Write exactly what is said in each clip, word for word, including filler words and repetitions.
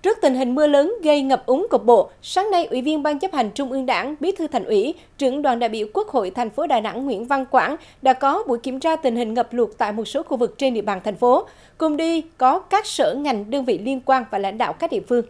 Trước tình hình mưa lớn gây ngập úng cục bộ, sáng nay, Ủy viên Ban chấp hành Trung ương Đảng, Bí thư Thành ủy, trưởng đoàn đại biểu Quốc hội thành phố Đà Nẵng Nguyễn Văn Quảng đã có buổi kiểm tra tình hình ngập lụt tại một số khu vực trên địa bàn thành phố. Cùng đi có các sở ngành, đơn vị liên quan và lãnh đạo các địa phương.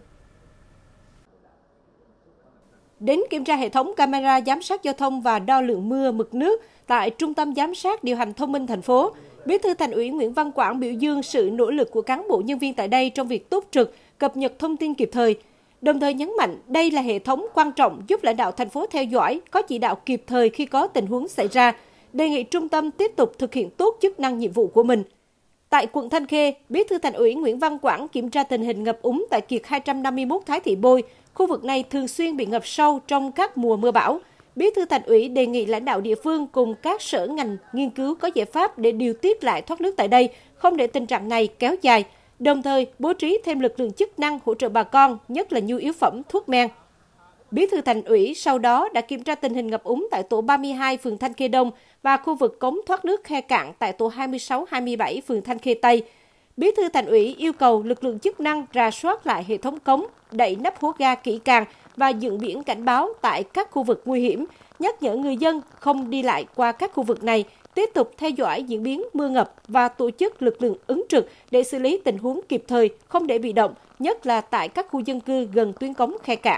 Đến kiểm tra hệ thống camera giám sát giao thông và đo lượng mưa, mực nước tại Trung tâm Giám sát Điều hành Thông minh thành phố, Bí thư Thành ủy Nguyễn Văn Quảng biểu dương sự nỗ lực của cán bộ nhân viên tại đây trong việc túc trực, cập nhật thông tin kịp thời. Đồng thời nhấn mạnh đây là hệ thống quan trọng giúp lãnh đạo thành phố theo dõi, có chỉ đạo kịp thời khi có tình huống xảy ra, đề nghị trung tâm tiếp tục thực hiện tốt chức năng nhiệm vụ của mình. Tại quận Thanh Khê, Bí thư Thành ủy Nguyễn Văn Quảng kiểm tra tình hình ngập úng tại kiệt hai trăm năm mươi mốt Thái Thị Bôi. Khu vực này thường xuyên bị ngập sâu trong các mùa mưa bão. Bí thư Thành ủy đề nghị lãnh đạo địa phương cùng các sở ngành nghiên cứu có giải pháp để điều tiết lại thoát nước tại đây, không để tình trạng này kéo dài. Đồng thời, bố trí thêm lực lượng chức năng hỗ trợ bà con, nhất là nhu yếu phẩm, thuốc men. Bí thư Thành ủy sau đó đã kiểm tra tình hình ngập úng tại tổ ba mươi hai phường Thanh Khê Đông và khu vực cống thoát nước khe cạn tại tổ hai mươi sáu hai mươi bảy phường Thanh Khê Tây. Bí thư Thành ủy yêu cầu lực lượng chức năng rà soát lại hệ thống cống, đậy nắp hố ga kỹ càng và dựng biển cảnh báo tại các khu vực nguy hiểm, nhắc nhở người dân không đi lại qua các khu vực này, tiếp tục theo dõi diễn biến mưa ngập và tổ chức lực lượng ứng trực để xử lý tình huống kịp thời, không để bị động, nhất là tại các khu dân cư gần tuyến cống khe cạn.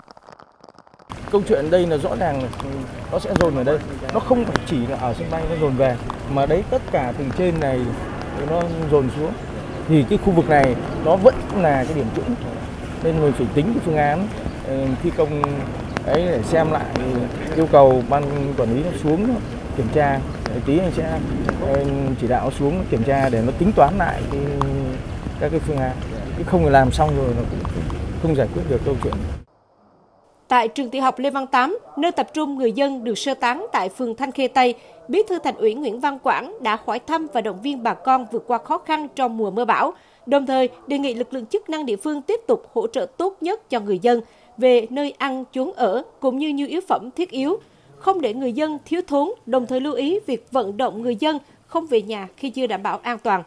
Câu chuyện đây là rõ ràng là nó sẽ dồn ở đây, nó không phải chỉ là ở sân bay nó dồn về, mà đấy tất cả từ trên này nó dồn xuống. Thì cái khu vực này nó vẫn là cái điểm trũng, nên mình phải tính cái phương án thi công ấy để xem lại, yêu cầu ban quản lý nó xuống kiểm tra, tí anh sẽ chỉ đạo xuống kiểm tra để nó tính toán lại cái, các cái phương án, chứ không làm xong rồi nó cũng không giải quyết được câu chuyện. Tại trường tiểu học Lê Văn Tám, nơi tập trung người dân được sơ tán tại phường Thanh Khê Tây, Bí thư Thành ủy Nguyễn Văn Quảng đã hỏi thăm và động viên bà con vượt qua khó khăn trong mùa mưa bão, đồng thời đề nghị lực lượng chức năng địa phương tiếp tục hỗ trợ tốt nhất cho người dân về nơi ăn, chốn ở cũng như nhu yếu phẩm thiết yếu, không để người dân thiếu thốn, đồng thời lưu ý việc vận động người dân không về nhà khi chưa đảm bảo an toàn.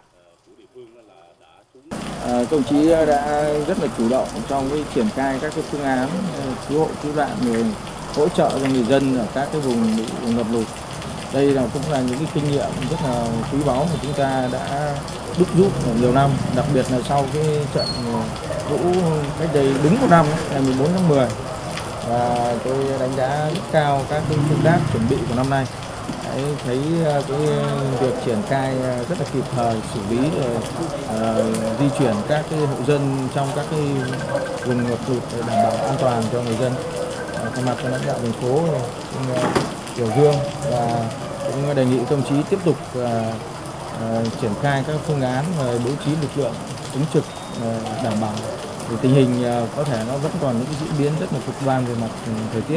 À, công chí đã rất là chủ động trong cái triển khai các cái phương án cứu hộ cứu nạn, người hỗ trợ cho người dân ở các cái vùng bị ngập lụt. Đây là cũng là những cái kinh nghiệm rất là quý báu mà chúng ta đã đúc rút nhiều năm, đặc biệt là sau cái trận lũ cách đây đúng một năm, ngày mười bốn tháng mười. Và tôi đánh giá rất cao các cái công tác chuẩn bị của năm nay. Đấy, thấy cái việc triển khai rất là kịp thời, xử lý rồi uh, di chuyển các cái hộ dân trong các cái vùng ngập lụt để đảm bảo an toàn cho người dân. Uh, thay mặt cho lãnh đạo thành phố cũng uh, biểu dương và cũng đề nghị công chí tiếp tục uh, uh, triển khai các phương án và bố trí lực lượng ứng trực uh, đảm bảo. Thì tình hình uh, có thể nó vẫn còn những cái diễn biến rất là cực đoan về mặt uh, thời tiết.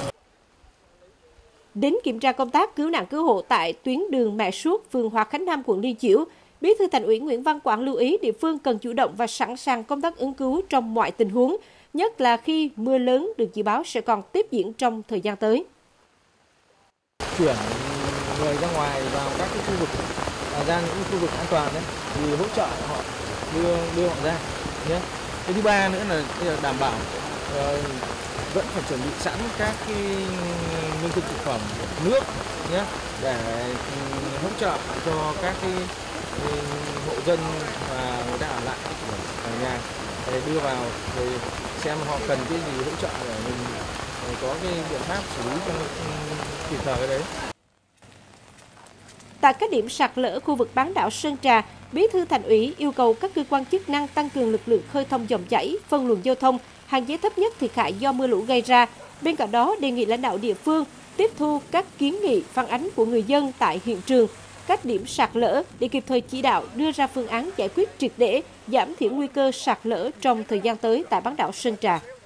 Đến kiểm tra công tác cứu nạn cứu hộ tại tuyến đường Mẹ Suốt, phường Hòa Khánh Nam, quận Liên Chiểu, Bí thư Thành ủy Nguyễn Văn Quảng lưu ý địa phương cần chủ động và sẵn sàng công tác ứng cứu trong mọi tình huống, nhất là khi mưa lớn được dự báo sẽ còn tiếp diễn trong thời gian tới. Chuyển người ra ngoài vào các cái khu vực, ra những khu vực an toàn đấy, thì hỗ trợ họ đưa đưa họ ra nhé. Cái thứ ba nữa là đảm bảo uh, vẫn phải chuẩn bị sẵn các cái lương thực thực phẩm, nước nhé, để hỗ trợ cho các cái hộ dân và người ta ở lại ở nhà để đưa vào, rồi xem họ cần cái gì hỗ trợ để mình có cái biện pháp xử lý cho kịp thời cái đấy. Tại các điểm sạt lở khu vực bán đảo Sơn Trà, Bí thư Thành ủy yêu cầu các cơ quan chức năng tăng cường lực lượng khơi thông dòng chảy, phân luồng giao thông, hạn chế thấp nhất thiệt hại do mưa lũ gây ra. Bên cạnh đó, đề nghị lãnh đạo địa phương tiếp thu các kiến nghị phản ánh của người dân tại hiện trường, các điểm sạt lở để kịp thời chỉ đạo đưa ra phương án giải quyết triệt để, giảm thiểu nguy cơ sạt lở trong thời gian tới tại bán đảo Sơn Trà.